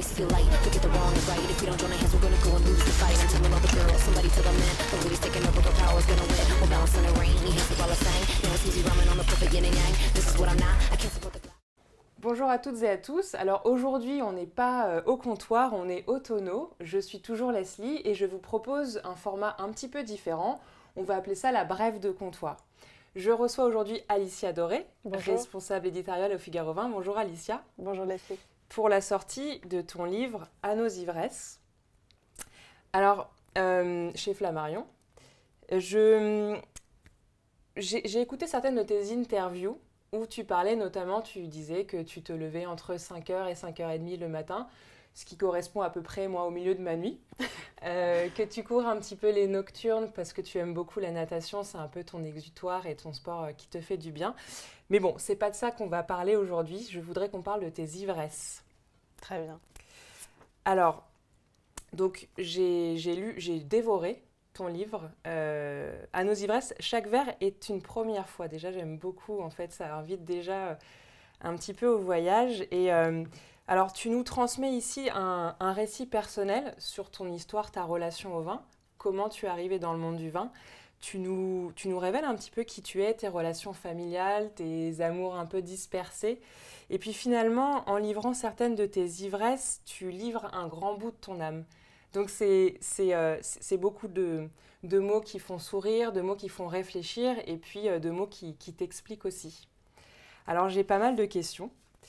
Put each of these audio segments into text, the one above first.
always feel light. Forget the wrong and right. If we don't join our hands, we're gonna go and lose the fight. I'm telling all the girls, somebody tell the men. The lady's taking over, girl power's gonna win. We're balancing the rain. He hits the ball of sang. Now it's easy rhyming on the perfect yin and yang. This is what I'm not. I can't support the. Bonjour à toutes et à tous. Alors aujourd'hui, on n'est pas au comptoir, on est au tonneau. Je suis toujours Leslie et je vous propose un format un petit peu différent. On va appeler ça la brève de comptoir. Je reçois aujourd'hui Alicia Doré, responsable éditoriale au Figaro 20. Bonjour Alicia. Bonjour Leslie. Pour la sortie de ton livre « À nos ivresses ». Alors, chez Flammarion, j'ai écouté certaines de tes interviews où tu parlais notamment, tu disais que tu te levais entre 5h et 5h30 le matin, ce qui correspond à peu près, moi, au milieu de ma nuit. Que tu cours un petit peu les nocturnes parce que tu aimes beaucoup la natation, c'est un peu ton exutoire et ton sport qui te fait du bien. Mais bon, c'est pas de ça qu'on va parler aujourd'hui, je voudrais qu'on parle de tes ivresses. Très bien. Alors, donc j'ai dévoré ton livre, À nos ivresses. Chaque vers est une première fois. Déjà, j'aime beaucoup, en fait, ça invite déjà un petit peu au voyage. Et alors, tu nous transmets ici un récit personnel sur ton histoire, ta relation au vin, comment tu es arrivé dans le monde du vin. Tu nous révèles un petit peu qui tu es, tes relations familiales, tes amours un peu dispersés. Et puis finalement, en livrant certaines de tes ivresses, tu livres un grand bout de ton âme. Donc c'est beaucoup de mots qui font sourire, de mots qui font réfléchir et puis de mots qui t'expliquent aussi. Alors j'ai pas mal de questions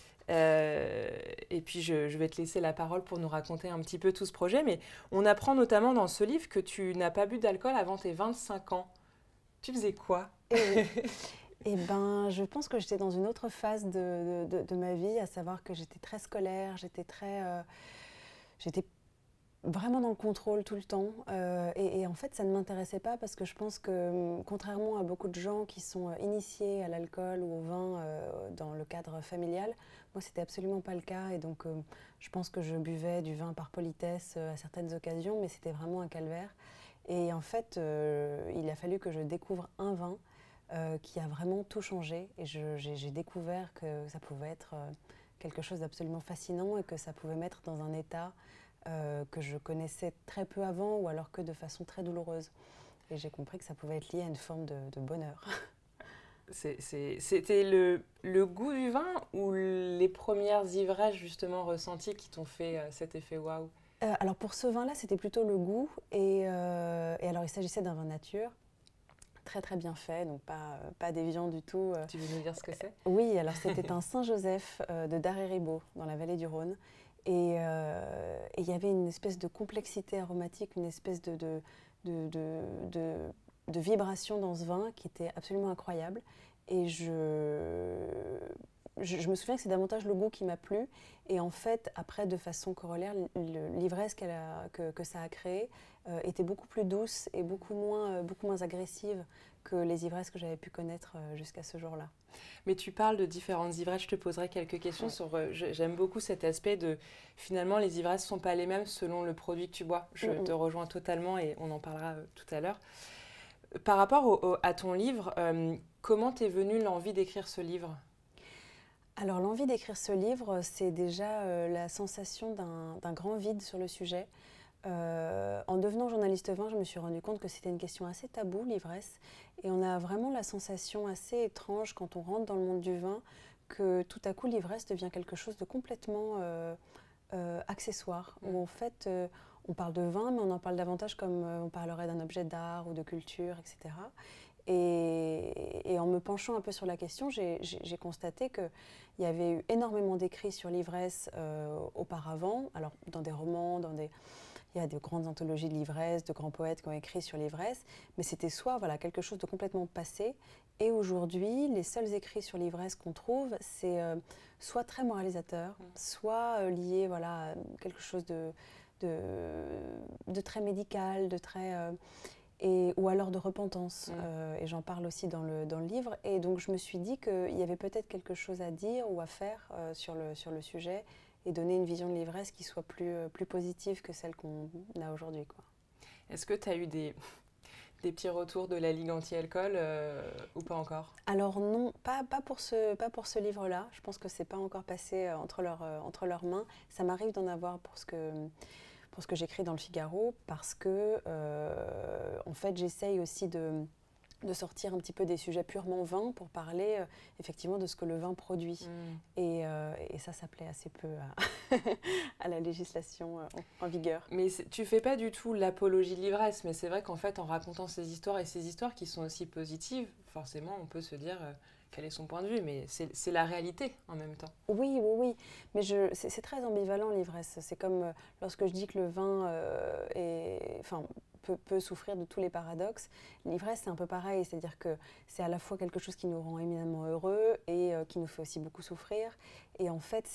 et puis je vais te laisser la parole pour nous raconter un petit peu tout ce projet. Mais on apprend notamment dans ce livre que tu n'as pas bu d'alcool avant tes 25 ans. Tu faisais quoi? Eh ben, je pense que j'étais dans une autre phase de ma vie, à savoir que j'étais très scolaire, j'étais vraiment dans le contrôle tout le temps. Et en fait, ça ne m'intéressait pas parce que je pense que, contrairement à beaucoup de gens qui sont initiés à l'alcool ou au vin dans le cadre familial, moi, c'était absolument pas le cas. Et donc, je pense que je buvais du vin par politesse à certaines occasions, mais c'était vraiment un calvaire. Et en fait, il a fallu que je découvre un vin qui a vraiment tout changé. Et j'ai découvert que ça pouvait être quelque chose d'absolument fascinant et que ça pouvait mettre dans un état que je connaissais très peu avant ou alors que de façon très douloureuse. Et j'ai compris que ça pouvait être lié à une forme de bonheur. C'était le goût du vin ou les premières ivresses justement ressenties qui t'ont fait cet effet waouh? Alors pour ce vin-là, c'était plutôt le goût. Et alors il s'agissait d'un vin nature, très très bien fait, donc pas déviant du tout. Tu veux nous dire ce que c'est? Oui, alors c'était un Saint-Joseph de Daré-Ribot, dans la vallée du Rhône. Et il y avait une espèce de complexité aromatique, une espèce de vibration dans ce vin qui était absolument incroyable. Et je me souviens que c'est davantage le goût qui m'a plu. Et en fait, après, de façon corollaire, l'ivresse que ça a créée était beaucoup plus douce et beaucoup moins agressive que les ivresses que j'avais pu connaître jusqu'à ce jour-là. Mais tu parles de différentes ivresses, je te poserai quelques questions sur... J'aime beaucoup cet aspect de... Finalement, les ivresses ne sont pas les mêmes selon le produit que tu bois. Je te rejoins totalement et on en parlera tout à l'heure. Par rapport à ton livre, comment t'es venue l'envie d'écrire ce livre ? Alors l'envie d'écrire ce livre, c'est déjà la sensation d'un grand vide sur le sujet. En devenant journaliste vin, je me suis rendu compte que c'était une question assez taboue, l'ivresse. Et on a vraiment la sensation assez étrange quand on rentre dans le monde du vin que tout à coup l'ivresse devient quelque chose de complètement accessoire. Où en fait on parle de vin, mais on en parle davantage comme on parlerait d'un objet d'art ou de culture, etc. Et en me penchant un peu sur la question, j'ai constaté qu'il y avait eu énormément d'écrits sur l'ivresse auparavant, alors dans des romans, il y a de grandes anthologies de l'ivresse, de grands poètes qui ont écrit sur l'ivresse, mais c'était soit quelque chose de complètement passé, et aujourd'hui, les seuls écrits sur l'ivresse qu'on trouve, c'est soit très moralisateur, soit lié à quelque chose de très médical, de très... ou alors de repentance, et j'en parle aussi dans le livre. Et donc je me suis dit qu'il y avait peut-être quelque chose à dire ou à faire sur le sujet et donner une vision de l'ivresse qui soit plus positive que celle qu'on a aujourd'hui, quoi. Est-ce que tu as eu des des petits retours de la Ligue anti-alcool ou pas encore? Alors non, pas pour ce livre-là. Je pense que c'est pas encore passé entre leurs mains. Ça m'arrive d'en avoir pour ce que j'écris dans le Figaro, parce que en fait j'essaye aussi de sortir un petit peu des sujets purement vin pour parler effectivement de ce que le vin produit. Et ça plaît assez peu à la législation en vigueur. Mais tu fais pas du tout l'apologie de l'ivresse, mais c'est vrai qu'en fait, en racontant ces histoires, et ces histoires qui sont aussi positives, forcément, on peut se dire quel est son point de vue, mais c'est la réalité en même temps. Oui. Mais c'est très ambivalent, l'ivresse. C'est comme lorsque je dis que le vin peut souffrir de tous les paradoxes. L'ivresse, c'est un peu pareil, c'est-à-dire que c'est à la fois quelque chose qui nous rend éminemment heureux et qui nous fait aussi beaucoup souffrir. Et en fait,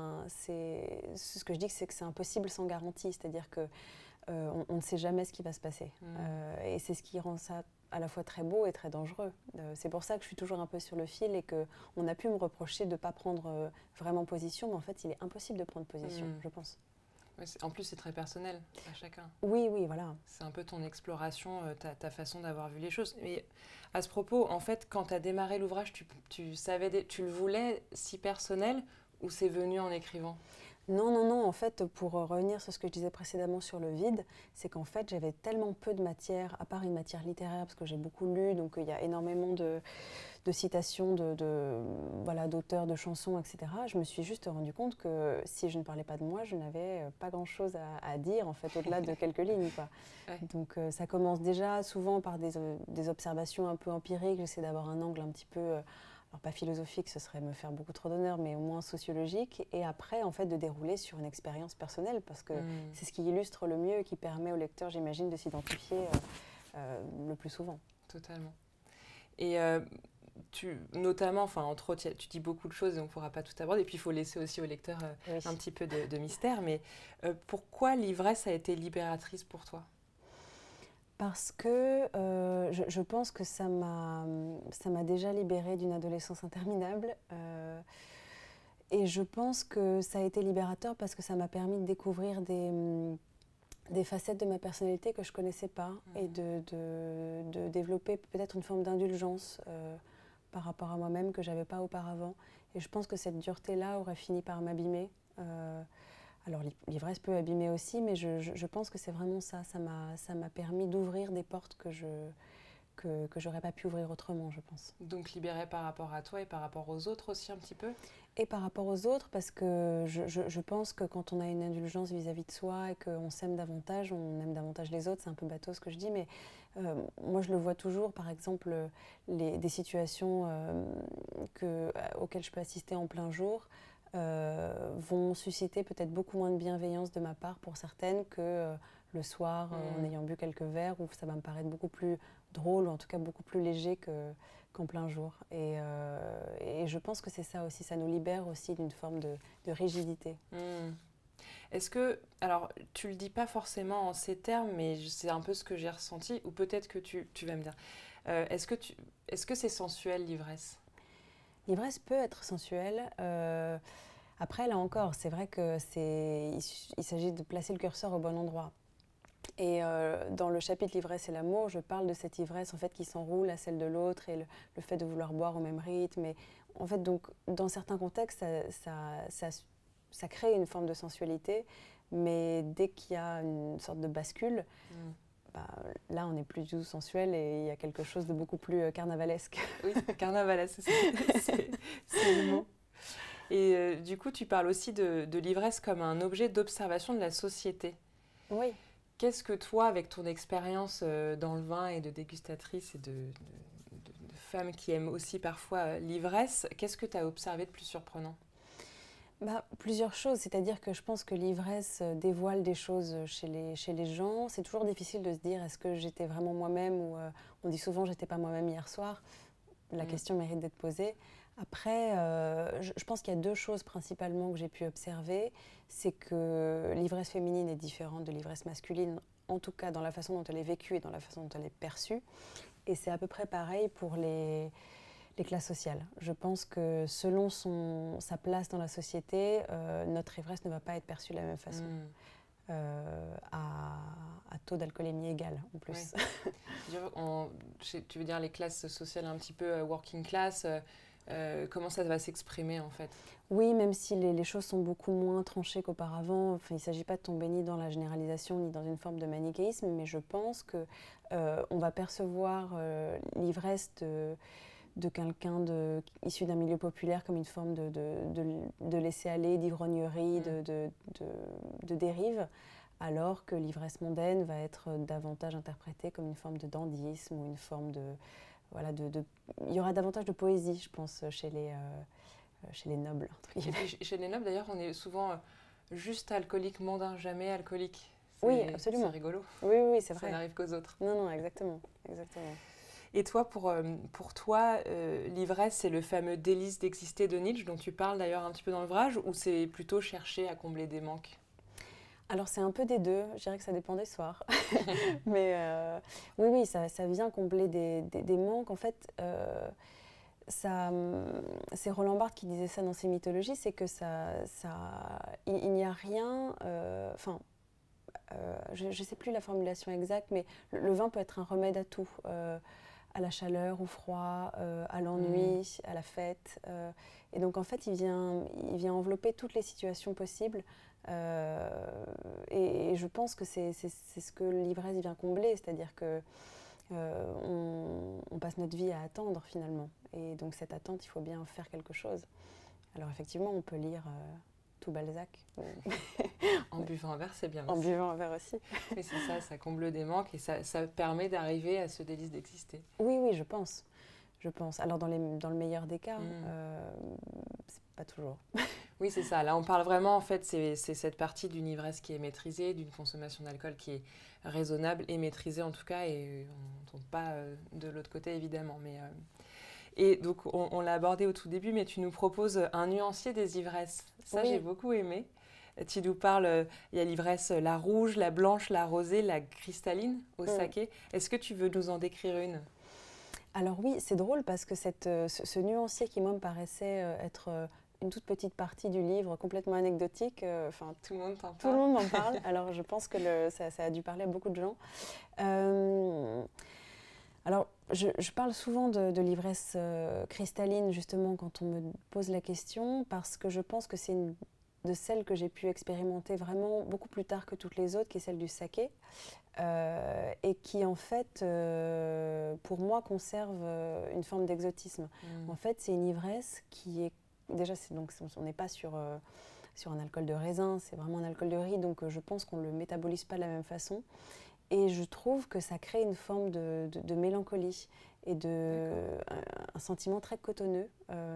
ce que je dis, c'est que c'est impossible sans garantie, c'est-à-dire que on ne sait jamais ce qui va se passer. Et c'est ce qui rend ça à la fois très beau et très dangereux. C'est pour ça que je suis toujours un peu sur le fil et qu'on a pu me reprocher de ne pas prendre vraiment position, mais en fait, il est impossible de prendre position, je pense. Ouais, en plus, c'est très personnel à chacun. Oui, voilà. C'est un peu ton exploration, ta façon d'avoir vu les choses. Mais à ce propos, en fait, quand tu as démarré l'ouvrage, tu savais, tu le voulais si personnel ou c'est venu en écrivant? Non. En fait, pour revenir sur ce que je disais précédemment sur le vide, c'est qu'en fait, j'avais tellement peu de matière, à part une matière littéraire, parce que j'ai beaucoup lu, donc il y a énormément de citations d'auteurs, de chansons, etc. Je me suis juste rendu compte que si je ne parlais pas de moi, je n'avais pas grand-chose à dire, en fait, au-delà de quelques lignes, quoi. Ouais. Donc ça commence déjà souvent par des observations un peu empiriques. J'essaie d'avoir un angle un petit peu... alors pas philosophique, ce serait me faire beaucoup trop d'honneur, mais au moins sociologique, et après en fait de dérouler sur une expérience personnelle, parce que c'est ce qui illustre le mieux et qui permet au lecteur, j'imagine, de s'identifier le plus souvent. Totalement. Et notamment, entre autres, tu dis beaucoup de choses et on ne pourra pas tout aborder, et puis il faut laisser aussi au lecteur un petit peu de mystère, mais pourquoi l'ivresse a été libératrice pour toi ? Parce que je pense que ça m'a déjà libérée d'une adolescence interminable. Et je pense que ça a été libérateur parce que ça m'a permis de découvrir des facettes de ma personnalité que je ne connaissais pas et de développer peut-être une forme d'indulgence par rapport à moi-même que je n'avais pas auparavant. Et je pense que cette dureté-là aurait fini par m'abîmer. Alors l'ivresse peut abîmer aussi, mais je pense que c'est vraiment ça. Ça m'a permis d'ouvrir des portes que j'aurais pas pu ouvrir autrement, je pense. Donc libérée par rapport à toi et par rapport aux autres aussi un petit peu ? Et par rapport aux autres, parce que je pense que quand on a une indulgence vis-à-vis de soi et qu'on s'aime davantage, on aime davantage les autres. C'est un peu bateau ce que je dis, mais moi je le vois toujours. Par exemple, des situations auxquelles je peux assister en plein jour, vont susciter peut-être beaucoup moins de bienveillance de ma part pour certaines que le soir, en ayant bu quelques verres, où ça va me paraître beaucoup plus drôle, ou en tout cas beaucoup plus léger qu'en plein jour. Et je pense que c'est ça aussi, ça nous libère aussi d'une forme de rigidité. Est-ce que, alors tu le dis pas forcément en ces termes, mais c'est un peu ce que j'ai ressenti, ou peut-être que tu vas me dire, est-ce que c'est sensuel l'ivresse ? L'ivresse peut être sensuelle. Après, là encore, c'est vrai qu'il s'agit de placer le curseur au bon endroit. Et dans le chapitre l'ivresse et l'amour, je parle de cette ivresse en fait qui s'enroule à celle de l'autre et le fait de vouloir boire au même rythme. Et en fait, donc, dans certains contextes, ça crée une forme de sensualité, mais dès qu'il y a une sorte de bascule, là, on n'est plus du tout sensuel et il y a quelque chose de beaucoup plus carnavalesque. Oui, carnavalesque, c'est le mot. Et du coup, tu parles aussi de l'ivresse comme un objet d'observation de la société. Oui. Qu'est-ce que toi, avec ton expérience dans le vin et de dégustatrice et de femme qui aime aussi parfois l'ivresse, qu'est-ce que tu as observé de plus surprenant ? Plusieurs choses, c'est-à-dire que je pense que l'ivresse dévoile des choses chez les gens. C'est toujours difficile de se dire est-ce que j'étais vraiment moi-même ou on dit souvent j'étais pas moi-même hier soir. La question mérite d'être posée. Après, je pense qu'il y a deux choses principalement que j'ai pu observer. C'est que l'ivresse féminine est différente de l'ivresse masculine, en tout cas dans la façon dont elle est vécue et dans la façon dont elle est perçue. Et c'est à peu près pareil pour les classes sociales. Je pense que selon sa place dans la société, notre ivresse ne va pas être perçue de la même façon. à taux d'alcoolémie égal en plus. Tu veux dire les classes sociales un petit peu working class, comment ça va s'exprimer en fait? Oui, même si les choses sont beaucoup moins tranchées qu'auparavant, il ne s'agit pas de tomber ni dans la généralisation ni dans une forme de manichéisme, mais je pense que on va percevoir l'ivresse de quelqu'un issu d'un milieu populaire comme une forme de laisser-aller, d'ivrognerie, de dérive, alors que l'ivresse mondaine va être davantage interprétée comme une forme de dandysme ou une forme de... Voilà, il y aura davantage de poésie, je pense, chez les nobles. Chez les nobles, d'ailleurs, on est souvent juste alcoolique mondain, jamais alcoolique. Oui, absolument. C'est rigolo. Oui, c'est vrai. Ça n'arrive qu'aux autres. Non, exactement. Et toi, pour toi, l'ivresse, c'est le fameux délice d'exister de Nietzsche, dont tu parles d'ailleurs un petit peu dans l'ouvrage, ou c'est plutôt chercher à combler des manques? Alors c'est un peu des deux, je dirais que ça dépend des soirs. Mais oui, ça vient combler des manques. En fait, c'est Roland Barthes qui disait ça dans ses mythologies, c'est que il n'y a rien... je ne sais plus la formulation exacte, mais le vin peut être un remède à tout. À la chaleur, au froid, à l'ennui, à la fête. Et donc en fait, il vient envelopper toutes les situations possibles. Et je pense que c'est ce que l'ivresse vient combler, c'est-à-dire que on passe notre vie à attendre finalement. Et donc cette attente, il faut bien en faire quelque chose. Alors effectivement, on peut lire tout Balzac. En buvant un verre, c'est bien. En buvant un verre aussi. Mais c'est ça comble des manques et ça permet d'arriver à ce délice d'exister. Oui, je pense. Alors dans le meilleur des cas, c'est pas toujours. Oui, c'est ça. Là, on parle vraiment, en fait, c'est cette partie d'une ivresse qui est maîtrisée, d'une consommation d'alcool qui est raisonnable et maîtrisée en tout cas, et on ne tombe pas de l'autre côté évidemment. Et donc, on l'a abordé au tout début, mais tu nous proposes un nuancier des ivresses. Ça, oui. J'ai beaucoup aimé. Tu nous parles, il y a l'ivresse, la rouge, la blanche, la rosée, la cristalline au saké. Est-ce que tu veux nous en décrire une? Alors oui, c'est drôle parce que ce nuancier qui, moi, me paraissait être une toute petite partie du livre, complètement anecdotique, tout le monde t'en parle. Tout le monde m'en parle, alors je pense que ça a dû parler à beaucoup de gens. Alors, je parle souvent de l'ivresse cristalline, justement, quand on me pose la question, parce que je pense que c'est une de celles que j'ai pu expérimenter vraiment beaucoup plus tard que toutes les autres, qui est celle du saké, et qui, en fait, pour moi, conserve une forme d'exotisme. En fait, c'est une ivresse qui est... Déjà, on n'est pas sur un alcool de raisin, c'est vraiment un alcool de riz, donc je pense qu'on ne le métabolise pas de la même façon. Et je trouve que ça crée une forme de mélancolie et un sentiment très cotonneux.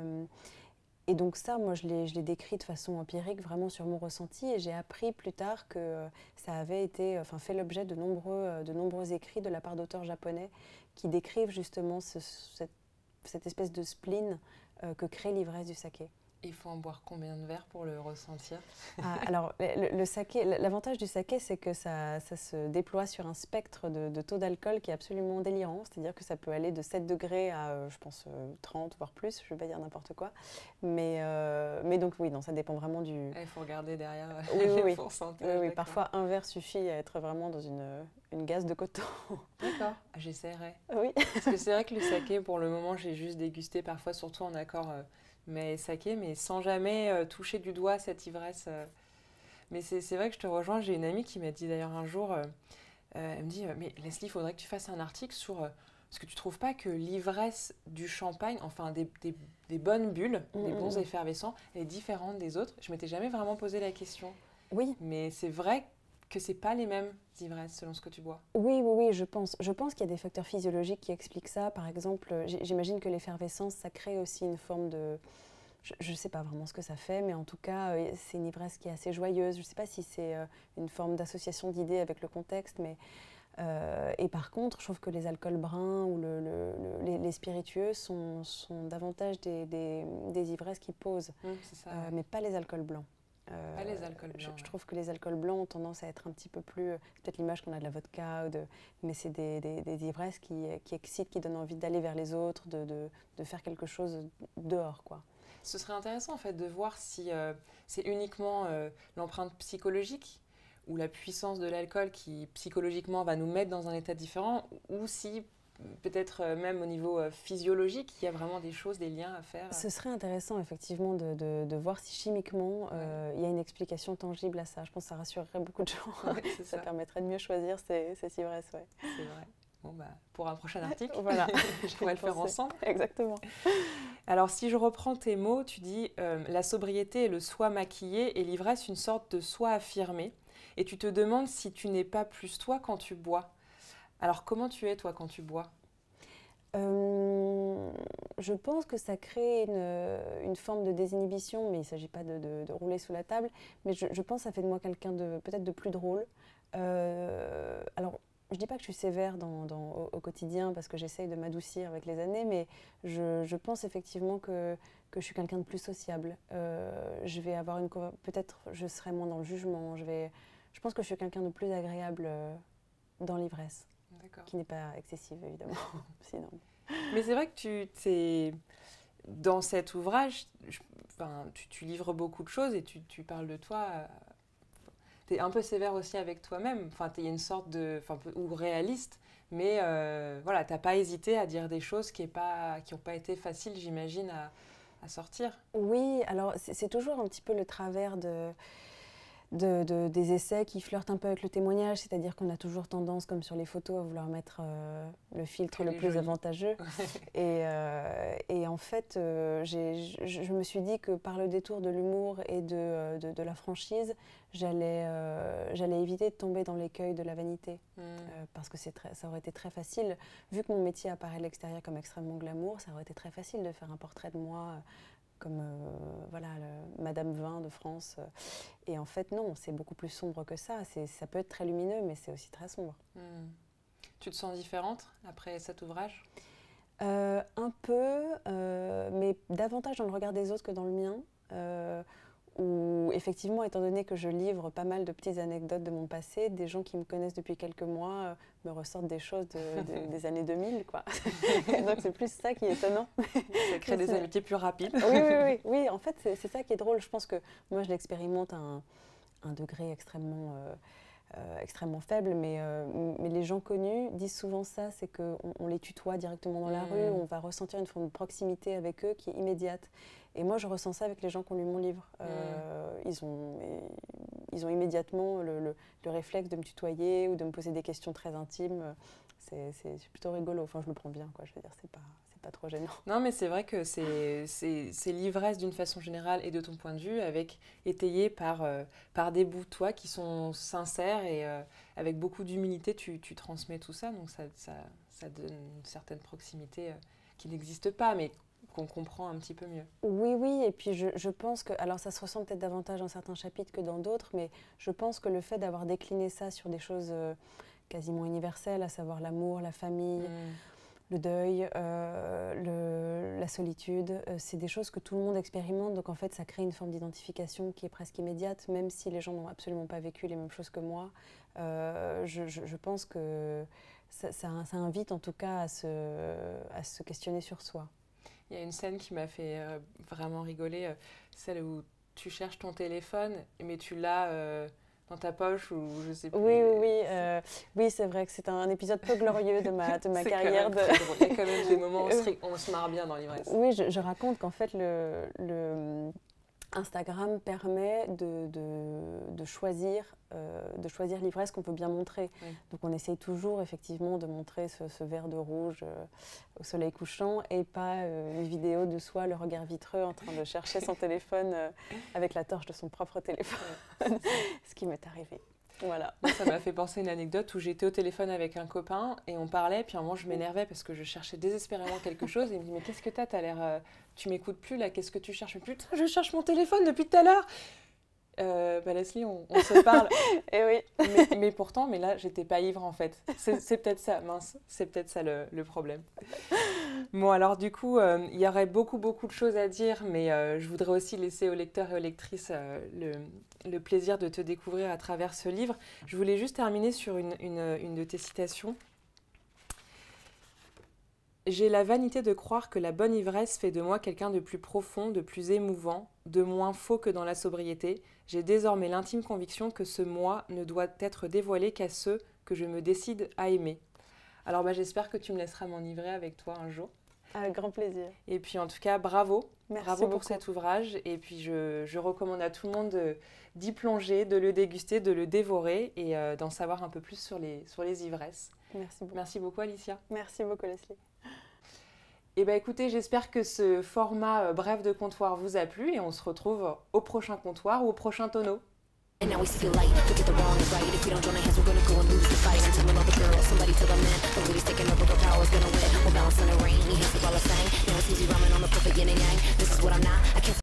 Et donc ça, moi, je l'ai décrit de façon empirique, vraiment sur mon ressenti. Et j'ai appris plus tard que ça avait été, fait l'objet de nombreux écrits de la part d'auteurs japonais qui décrivent justement cette espèce de spleen que crée l'ivresse du saké. Il faut en boire combien de verres pour le ressentir? Alors, le saké, l'avantage du saké, c'est que ça se déploie sur un spectre de taux d'alcool qui est absolument délirant. C'est-à-dire que ça peut aller de 7 degrés à, je pense, 30, voire plus. Je ne vais pas dire n'importe quoi. Mais donc, oui, non, ça dépend vraiment du... Il faut regarder derrière les pourcentages. Oui, parfois, un verre suffit à être vraiment dans une gaze de coton. D'accord, j'essaierai. Oui. Parce que c'est vrai que le saké, pour le moment, j'ai juste dégusté, parfois, surtout en accord... mais saké, mais sans jamais toucher du doigt cette ivresse. Mais c'est vrai que je te rejoins. J'ai une amie qui m'a dit d'ailleurs un jour, elle me dit, mais Leslie, il faudrait que tu fasses un article sur... parce que tu ne trouves pas que l'ivresse du champagne, enfin des bonnes bulles, des bons effervescents, est différente des autres? Je ne m'étais jamais vraiment posé la question. Oui. Mais c'est vrai que ce n'est pas les mêmes ivresses selon ce que tu bois. Oui, je pense. Je pense qu'il y a des facteurs physiologiques qui expliquent ça. Par exemple, j'imagine que l'effervescence, ça crée aussi une forme de... Je ne sais pas vraiment ce que ça fait, mais en tout cas, c'est une ivresse qui est assez joyeuse. Je ne sais pas si c'est une forme d'association d'idées avec le contexte, mais... et par contre, je trouve que les alcools bruns ou les spiritueux sont davantage des ivresses qui posent, c'est ça, mais pas les alcools blancs. Pas les alcools blancs. Je trouve que les alcools blancs ont tendance à être un petit peu plus... C'est peut-être l'image qu'on a de la vodka, mais c'est des ivresses qui excitent, qui donnent envie d'aller vers les autres, de faire quelque chose dehors, quoi. Ce serait intéressant en fait de voir si c'est uniquement l'empreinte psychologique ou la puissance de l'alcool qui psychologiquement va nous mettre dans un état différent, ou si peut-être même au niveau physiologique, il y a vraiment des choses, des liens à faire. Ce serait intéressant effectivement de voir si chimiquement il y a une explication tangible à ça. Je pense que ça rassurerait beaucoup de gens. Ouais, Ça permettrait de mieux choisir cette ivresse. Ouais. C'est vrai. Bon, bah, pour un prochain article, Voilà. je pourrais le faire ensemble. Exactement. Alors, si je reprends tes mots, tu dis la sobriété est le soi maquillé et l'ivresse une sorte de soi affirmé. Et tu te demandes si tu n'es pas plus toi quand tu bois. Alors, comment tu es toi quand tu bois ? Je pense que ça crée une forme de désinhibition, mais il ne s'agit pas de rouler sous la table. Mais je pense que ça fait de moi quelqu'un peut-être de plus drôle. Alors, je ne dis pas que je suis sévère au quotidien parce que j'essaye de m'adoucir avec les années, mais je pense effectivement que je suis quelqu'un de plus sociable. Je vais avoir peut-être je serai moins dans le jugement. Je pense que je suis quelqu'un de plus agréable dans l'ivresse. D'accord. Qui n'est pas excessive, évidemment. Sinon. Mais c'est vrai que dans cet ouvrage, tu livres beaucoup de choses et tu parles de toi. Tu es un peu sévère aussi avec toi-même. Enfin, il y a une sorte ou réaliste, mais voilà, tu n'as pas hésité à dire des choses qui n'ont pas été faciles, j'imagine, à sortir. Oui, alors c'est toujours un petit peu le travers des essais qui flirtent un peu avec le témoignage, c'est-à-dire qu'on a toujours tendance, comme sur les photos, à vouloir mettre le filtre le plus avantageux. Et en fait, je me suis dit que par le détour de l'humour et de la franchise, j'allais éviter de tomber dans l'écueil de la vanité. Parce que ça aurait été très facile, vu que mon métier apparaît de l'extérieur comme extrêmement glamour, ça aurait été très facile de faire un portrait de moi comme Madame Vin de France. Et en fait, non, c'est beaucoup plus sombre que ça. Ça peut être très lumineux, mais c'est aussi très sombre. Tu te sens différente après cet ouvrage ? Un peu, mais davantage dans le regard des autres que dans le mien. Où effectivement, étant donné que je livre pas mal de petites anecdotes de mon passé, des gens qui me connaissent depuis quelques mois me ressortent des choses des années 2000, quoi. Donc c'est plus ça qui est étonnant. Ça crée des amitiés plus rapides. Oui, en fait c'est ça qui est drôle. Je pense que moi je l'expérimente à un degré extrêmement faible, mais les gens connus disent souvent ça, c'est qu'on les tutoie directement dans la rue, on va ressentir une forme de proximité avec eux qui est immédiate. Et moi, je ressens ça avec les gens qui ont lu mon livre. Ils ont immédiatement le réflexe de me tutoyer ou de me poser des questions très intimes. C'est plutôt rigolo. Enfin, je le prends bien, quoi. Je veux dire, c'est pas trop gênant. Non, mais c'est vrai que c'est l'ivresse d'une façon générale et de ton point de vue, étayé par des bouts de toi qui sont sincères et avec beaucoup d'humilité, tu transmets tout ça. Donc, ça donne une certaine proximité qui n'existe pas, mais qu'on comprend un petit peu mieux. Oui, et puis je pense que, alors ça se ressent peut-être davantage dans certains chapitres que dans d'autres, mais je pense que le fait d'avoir décliné ça sur des choses quasiment universelles, à savoir l'amour, la famille, le deuil, la solitude, c'est des choses que tout le monde expérimente, donc en fait ça crée une forme d'identification qui est presque immédiate, même si les gens n'ont absolument pas vécu les mêmes choses que moi. Je pense que ça invite en tout cas à se questionner sur soi. Il y a une scène qui m'a fait vraiment rigoler, celle où tu cherches ton téléphone, mais tu l'as dans ta poche ou je sais plus. Oui, c'est vrai que c'est un épisode peu glorieux de ma carrière. Il y a quand même des moments où on se marre bien dans l'ivresse. Oui, je raconte qu'en fait, le Instagram permet de choisir l'ivresse qu'on peut bien montrer. Oui. Donc on essaye toujours effectivement de montrer ce verre de rouge au soleil couchant et pas une vidéo de soi, le regard vitreux en train de chercher son téléphone avec la torche de son propre téléphone, ce qui m'est arrivé. Voilà. Ça m'a fait penser à une anecdote où j'étais au téléphone avec un copain et on parlait, puis à un moment je m'énervais parce que je cherchais désespérément quelque chose et il me dit mais qu'est-ce que t'as l'air, tu m'écoutes plus là, qu'est-ce que tu cherches? Putain, je cherche mon téléphone depuis tout à l'heure. Leslie, on se parle. Et oui. mais pourtant, là, j'étais pas ivre en fait. C'est peut-être ça, c'est peut-être ça le problème. Bon, alors du coup, il y aurait beaucoup de choses à dire, mais je voudrais aussi laisser aux lecteurs et aux lectrices le plaisir de te découvrir à travers ce livre. Je voulais juste terminer sur une de tes citations. J'ai la vanité de croire que la bonne ivresse fait de moi quelqu'un de plus profond, de plus émouvant, de moins faux que dans la sobriété. J'ai désormais l'intime conviction que ce moi ne doit être dévoilé qu'à ceux que je me décide à aimer. Alors j'espère que tu me laisseras m'enivrer avec toi un jour. Avec grand plaisir. Et puis en tout cas, bravo. Merci bravo beaucoup pour cet ouvrage. Et puis je recommande à tout le monde d'y plonger, de le déguster, de le dévorer et d'en savoir un peu plus sur les ivresses. Merci beaucoup. Merci beaucoup Alicia. Merci beaucoup Leslie. Et écoutez, j'espère que ce format bref de comptoir vous a plu et on se retrouve au prochain comptoir ou au prochain tonneau. And now we see the light, forget the wrong and right. If we don't join our hands, we're gonna go and lose the fight. I'm telling all the girls, somebody tell the man. The lady's taking over, girl power's gonna win. We're balancing the rain, he hits the ball of sang. Now it's easy rhyming on the perfect yin and yang. This is what I'm not, I can't